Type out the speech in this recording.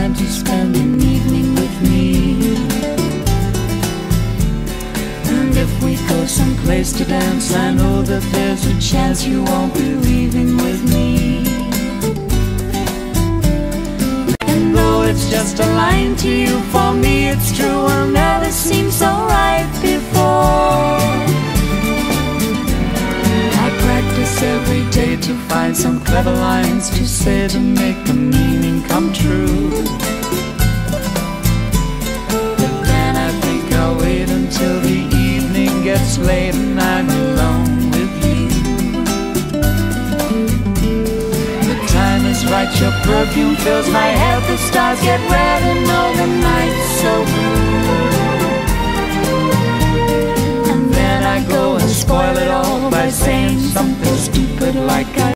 plan to spend an evening with me. And if we go someplace to dance, I know that there's a chance you won't be leaving with me. And though it's just a line to you, for me it's true, will never seem so right before. I practice every day to find some clever lines to say to make the meaning come true. But then I think I'll wait until the evening gets late and I'm alone with you. The time is right, your perfume fills my head, the stars get red and all the night's so blue. And then I go and spoil it all by saying something stupid like